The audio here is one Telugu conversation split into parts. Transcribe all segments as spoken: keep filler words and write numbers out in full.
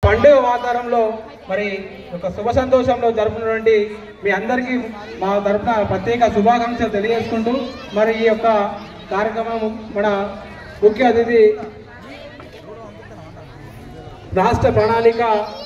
పండుగ వాతావరణంలో మరి ఒక శుభ సంతోషంలో జరుపుకున్నటువంటి మీ అందరికీ మా తరఫున ప్రత్యేక శుభాకాంక్షలు తెలియజేసుకుంటూ మరి ఈ యొక్క కార్యక్రమం మన ముఖ్య అతిథి రాష్ట్ర ప్రణాళిక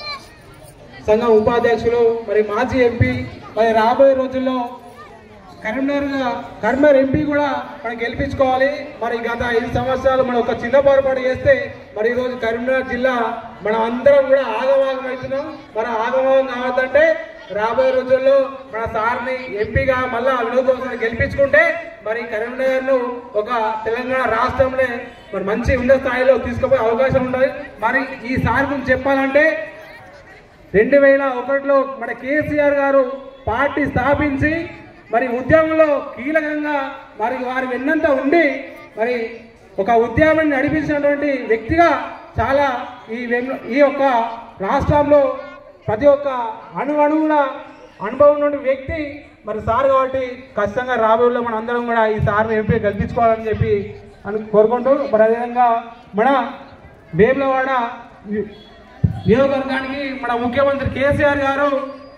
సంఘం ఉపాధ్యక్షులు మరి మాజీ ఎంపీ మరి రాబోయే రోజుల్లో కరీంనగర్ కరీంనగర్ ఎంపీ కూడా మనం గెలిపించుకోవాలి. మరి గత ఐదు సంవత్సరాలు మనం ఒక చిన్న పొరపాటు చేస్తే మరి ఈరోజు కరీంనగర్ జిల్లా మనం అందరం కూడా ఆగమాగం అవుతున్నాం. మనం ఆగమాగం కావద్దంటే రాబోయే రోజుల్లో మన సార్ని ఎంపీగా మళ్ళా వినోద్ గెలిపించుకుంటే మరి కరీంనగర్ను ఒక తెలంగాణ రాష్ట్రంలో మరి మంచి ఉన్నత స్థాయిలో తీసుకుపోయే అవకాశం ఉంటుంది. మరి ఈ సార్ గురించి చెప్పాలంటే రెండు వేల ఒకటిలో మన కేసీఆర్ గారు పార్టీ స్థాపించి మరి ఉద్యమంలో కీలకంగా మరి వారి వెన్నంత ఉండి మరి ఒక ఉద్యమాన్ని నడిపించినటువంటి వ్యక్తిగా చాలా ఈ ఈ యొక్క రాష్ట్రంలో ప్రతి ఒక్క అణు అణువుల అనుభవం ఉన్న వ్యక్తి మరి సార్ కాబట్టి ఖచ్చితంగా రాబోయేలో మన అందరం కూడా ఈ సార్ని ఎంపీ గెలిపించుకోవాలని చెప్పి అని కోరుకుంటూ మరి అదేవిధంగా మన వేములవాడ నియోజకవర్గానికి మన ముఖ్యమంత్రి కేసీఆర్ గారు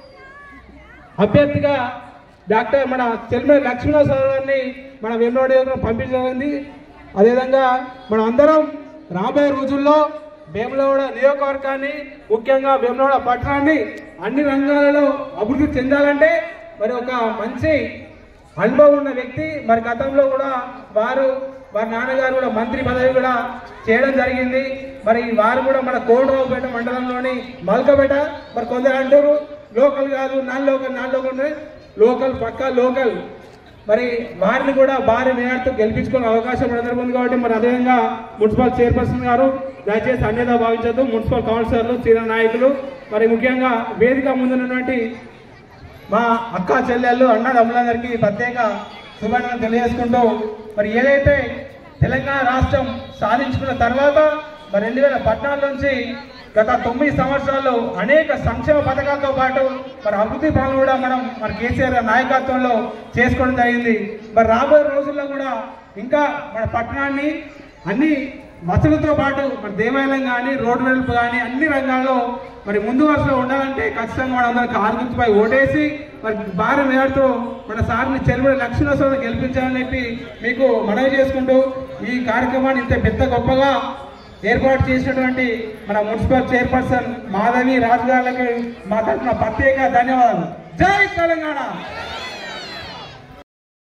అభ్యర్థిగా డాక్టర్ మన చెల్మేలి లక్ష్మీనరసింహ గారిని మన వేములవాడ పంపించడానికి అదేవిధంగా మనం అందరం రాబోయే రోజుల్లో వేములవాడ నియోజకవర్గాన్ని ముఖ్యంగా వేములవాడ పట్టణాన్ని అన్ని రంగాలలో అభివృద్ధి చెందాలంటే మరి ఒక మంచి అనుభవం ఉన్న వ్యక్తి మరి గతంలో కూడా వారు వారి నాన్నగారు కూడా మంత్రి పదవి కూడా చేయడం జరిగింది. మరి వారు కూడా మన కోటరావుపేట మండలంలోని మల్కపేట మరి కొందరు అంటారు లోకల్ కాదు non local non local local పక్కా లోకల్ మరి వారిని కూడా భారీ మేరతో గెలిపించుకునే అవకాశం ఉంది కాబట్టి మరి అదేవిధంగా మున్సిపల్ చైర్పర్సన్ గారు దయచేసి అన్యదా భావించద్దు. మున్సిపల్ కౌన్సిలర్లు సీనియర్ నాయకులు మరి ముఖ్యంగా వేదిక ముందున్నటువంటి మా అక్క చెల్లెళ్ళు అన్నదమ్ములందరికీ ప్రత్యేక శుభాకాంక్షలు తెలియజేసుకుంటూ మరి ఏదైతే తెలంగాణ రాష్ట్రం సాధించుకున్న తర్వాత మరి రెండు వేల పద్నాలుగు నుంచి గత తొమ్మిది సంవత్సరాల్లో అనేక సంక్షేమ పథకాలతో పాటు మరి అభివృద్ధి పనులు కూడా మనం మరి కేసీఆర్ నాయకత్వంలో చేసుకోవడం జరిగింది. మరి రాబోయే రోజుల్లో కూడా ఇంకా మన పట్టణాన్ని అన్ని వసతులతో పాటు మరి దేవాలయం కానీ రోడ్డు వెలుపు కానీ అన్ని రంగాల్లో మరి ముందు వరుసలో ఉండాలంటే ఖచ్చితంగా మన అందరికి ఆరుగురిపై ఓటేసి మరి భారీ మేరతో మన సార్ని చెల్మేలి లక్ష్మీనరసింహ గెలిపించాలని చెప్పి మీకు మనవి చేసుకుంటూ ఈ కార్యక్రమాన్ని ఇంత పెద్ద గొప్పగా ఏర్పాటు చేసినటువంటి మన మున్సిపల్ చైర్పర్సన్ మాధవి రాజు గారికి మా తరఫున ప్రత్యేక ధన్యవాదాలు. జై తెలంగాణ.